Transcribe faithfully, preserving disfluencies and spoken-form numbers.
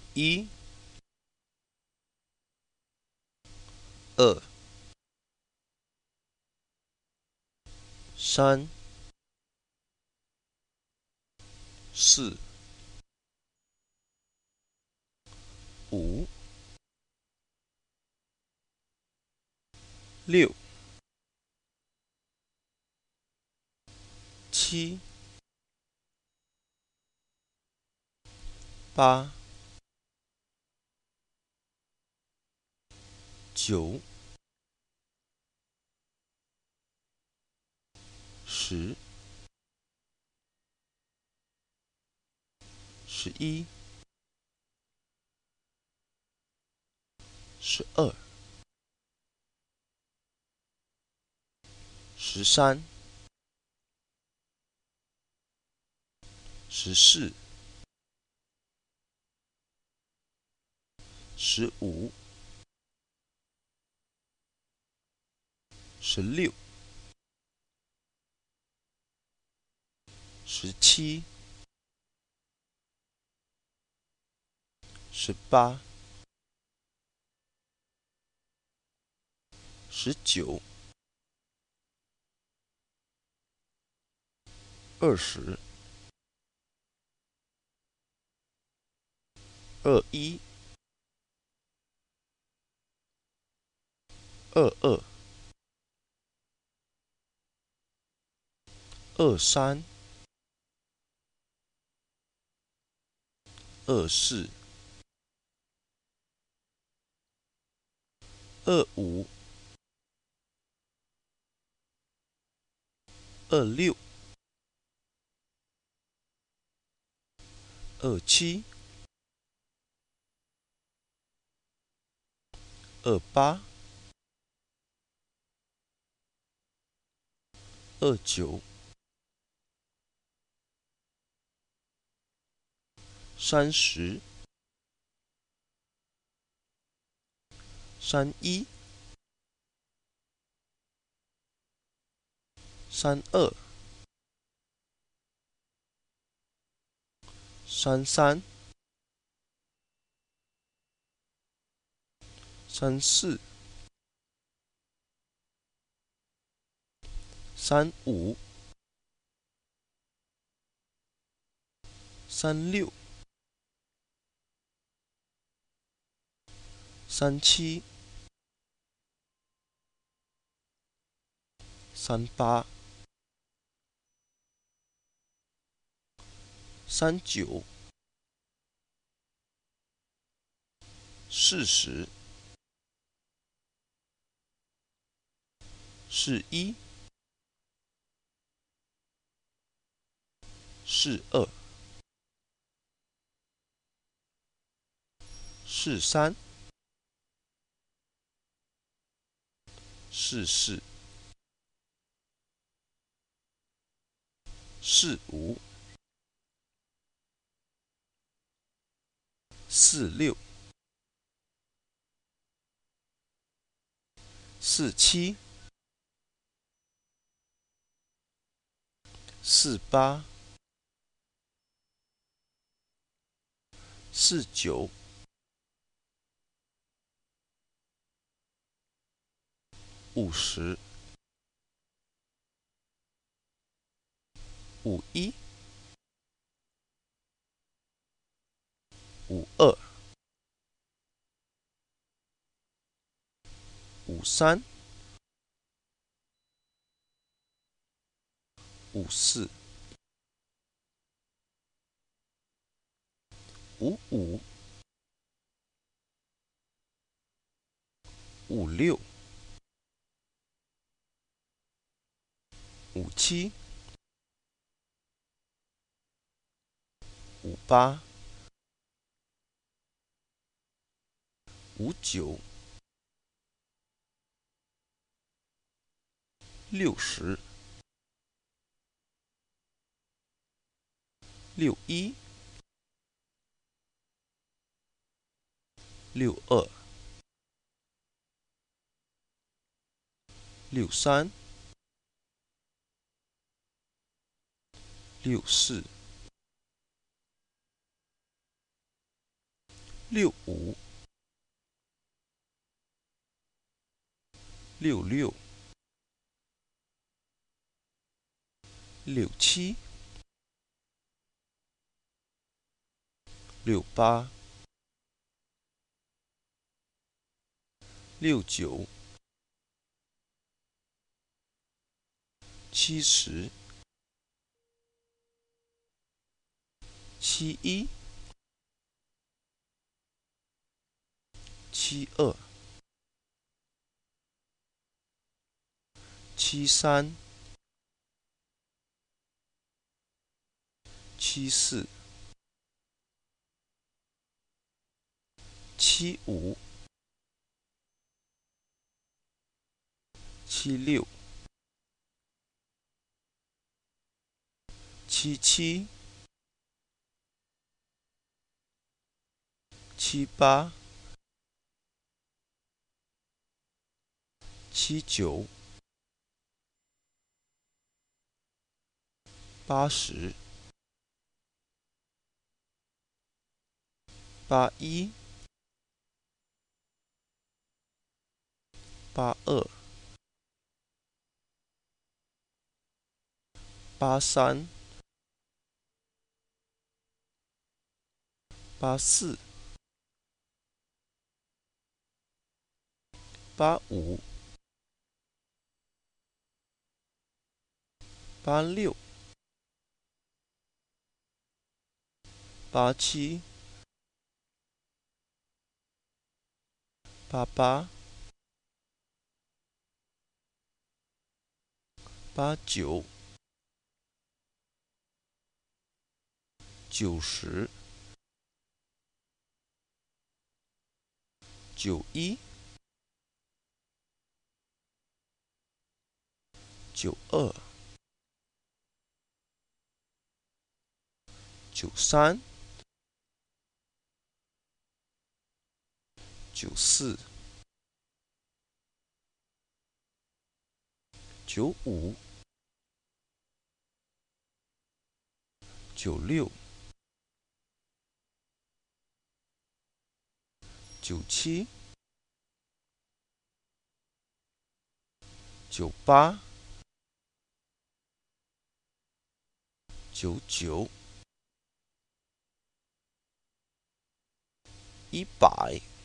一、二、三、四、五、六、七、八、九、十、十一、十二、十三、十四、十五、十六、十七、十八、十九、二十、二一、二二、二三、二四、二五、二六、二七、二八、二九、三十、三一、三二、三三、三四、三五、三六、三七、三八、三九、四十、四一、四二、四三、四四、四五、四六、四七、四八、四九、五十、五一、五二、五三、五四、五五、五六、五七、五八、五九、六十、六一、六二、六三、六四、 六五，六六，六七，六八，六九，七十，七一，七二，七三，七四，七五，七六，七七，七八，七九，八十，八一，八二，八三，八四，八五，八六，八七，八八，八九，九十，九一，九二，九三，九四，九五，九六，九七，九八，九九，一百。